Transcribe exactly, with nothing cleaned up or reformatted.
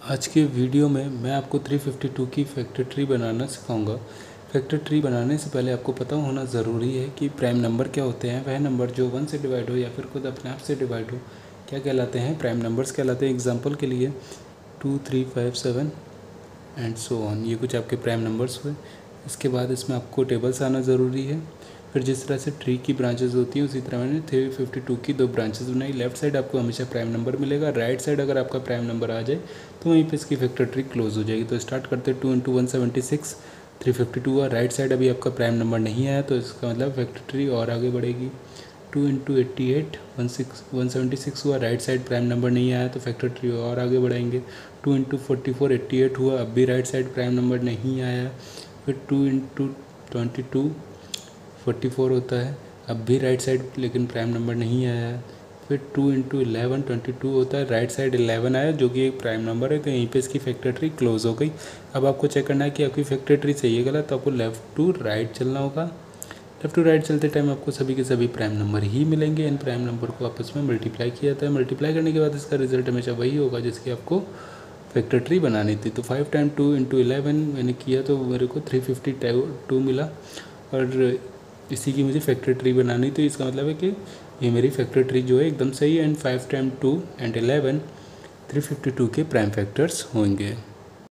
आज के वीडियो में मैं आपको थ्री फिफ्टी टू की फैक्टर ट्री बनाना सिखाऊंगा। फैक्टर ट्री बनाने से पहले आपको पता होना ज़रूरी है कि प्राइम नंबर क्या होते हैं। वह नंबर जो वन से डिवाइड हो या फिर खुद अपने आप से डिवाइड हो क्या कहलाते हैं, प्राइम नंबर्स कहलाते हैं। एग्जांपल के लिए two three five seven and so on, ये कुछ आपके प्राइम नंबर्स हुए। इसके बाद इसमें आपको टेबल्स आना ज़रूरी है। फिर जिस तरह से ट्री की ब्रांचेस होती हैं उसी तरह मैंने थ्री फिफ्टी टू की दो ब्रांचेस बनाई। लेफ्ट साइड आपको हमेशा प्राइम नंबर मिलेगा, राइट साइड अगर आपका प्राइम नंबर आ जाए तो वहीं पे इसकी फैक्टर ट्री क्लोज हो जाएगी। तो स्टार्ट करते हैं two into one seventy six, three fifty two हुआ। राइट साइड अभी आपका प्राइम नंबर नहीं आया तो इसका मतलब फैक्टर ट्री और आगे बढ़ेगी। Two into eighty eight, one six one seventy six हुआ। राइट साइड प्राइम नंबर नहीं आया तो फैक्टर ट्री और आगे बढ़ाएंगे। Two into forty four, eighty eight हुआ। अब भी राइट साइड प्राइम नंबर नहीं आया। फिर two into twenty two, forty four होता है। अब भी राइट साइड लेकिन प्राइम नंबर नहीं आया है। फिर two into eleven, twenty two होता है। राइट साइड इलेवन आया जो कि एक प्राइम नंबर है, तो यहीं पे इसकी फैक्टर ट्री क्लोज हो गई। अब आपको चेक करना है कि आपकी फैक्टर ट्री सही है गलत, तो आपको लेफ़्ट टू राइट चलना होगा। लेफ्ट टू राइट चलते टाइम आपको सभी के सभी प्राइम नंबर ही मिलेंगे। इन प्राइम नंबर को आपस में मल्टीप्लाई किया जाता है। मल्टीप्लाई करने के बाद इसका रिजल्ट हमेशा वही होगा जिसकी आपको फैक्टर ट्री बनानी थी। तो five time two into eleven मैंने किया तो मेरे को थ्री फिफ्टी टू मिला और इसी की मुझे फैक्टर ट्री बनानी थी। इसका मतलब है कि ये मेरी फैक्टर ट्री जो है एकदम सही है। And five time two and eleven, three fifty two के प्राइम फैक्टर्स होंगे।